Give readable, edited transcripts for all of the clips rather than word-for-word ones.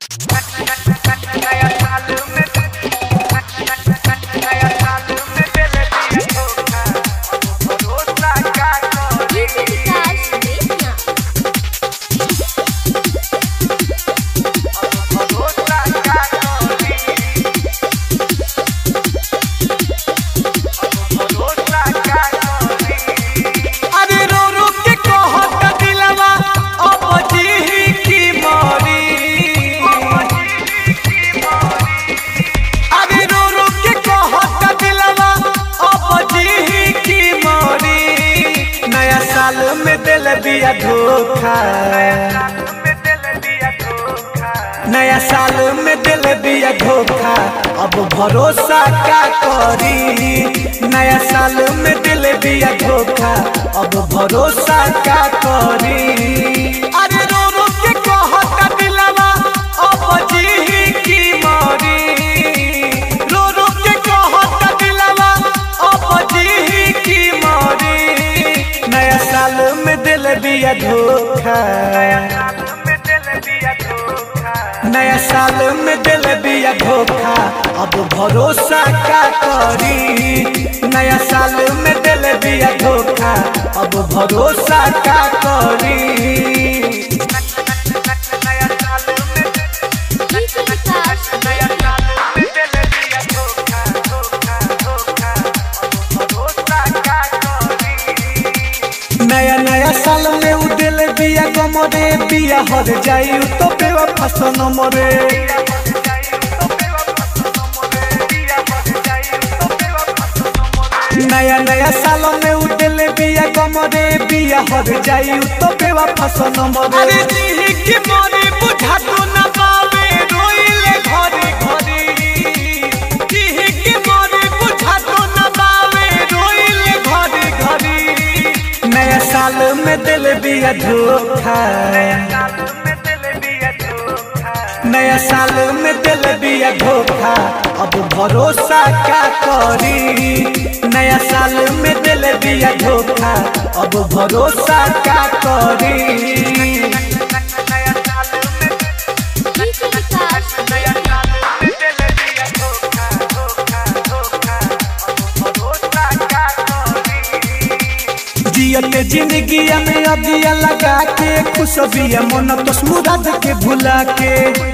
दिया धोखा, नया साल में दिल दिया धोखा, अब भरोसा क्या करी। नया साल में दिल दिया धोखा, अब भरोसा क्या करी। अरे रो रो के कहता दिलवा अब जी की मरी, रो रो के कहता दिलवा अब जी की मरी। नया साल में दिल दिया धोखा, नया साल में दिल दिया धोखा, अब भरोसा क्या करी। नया साल में दिल दिया धोखा, अब भरोसा क्या करी। नया नया साल में उ दिल दिया गमरे, बिया हर जाई तो बेवफा सनम रे। नया नया साल में उ दिल दिया गमरे, बिया हर जाई तो बेवफा सनम रे। अरे जी की मोरे बुझा तो ना पावे, रोइले घरे घरे। जी की मोरे बुझा तो ना पावे, रोइले घरे घरे। नया साल में दिल दिया धोखा, नया साल में दिल दिया धोखा, अब भरोसा क्या करी। नया साल में दिल दिया धोखा, अब भरोसा क्या करी। जियते जिंदगी में अदिया लगा के, खुश बिया मन तो मुराद के भुला के।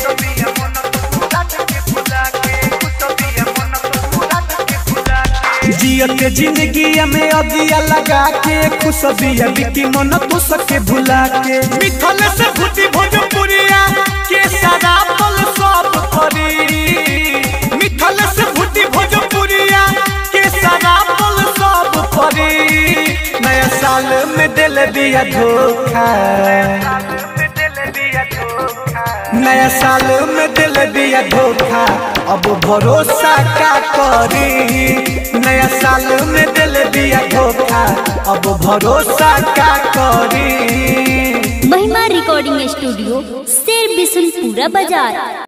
जियते जिंदगी में अदिया लगा के, खुश बिया बिकी मन तो सके भुला के। मिथल से फूटी भोजपुरिया के सारा पल सब करी। मिथल से फूटी भोजपुरिया के सारा पल सब करी। नया साल में दिल दिया धोखा, नया साल में दिल दिया धोखा, अब भरोसा क्या करी। नया साल में दिल दिया धोखा, अब भरोसा क्या करी। महिमा रिकॉर्डिंग स्टूडियो, शेर बिशुनपुरा बाजार।